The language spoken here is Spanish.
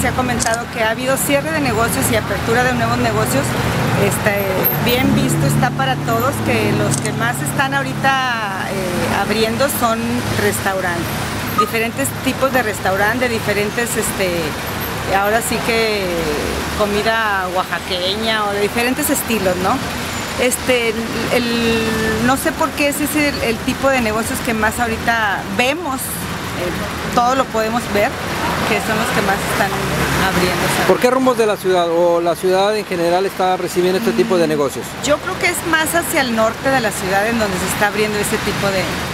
ha comentado que ha habido cierre de negocios y apertura de nuevos negocios. Bien visto está para todos que los que más están ahorita abriendo son restaurantes, diferentes tipos de restaurantes, de diferentes, ahora sí que comida oaxaqueña o de diferentes estilos, ¿no? No sé por qué ese es el tipo de negocios que más ahorita vemos, todo lo podemos ver, que son los que más están abriendo. ¿Sabes? ¿Por qué rumbos de la ciudad o la ciudad en general está recibiendo este tipo de negocios? Yo creo que es más hacia el norte de la ciudad en donde se está abriendo este tipo de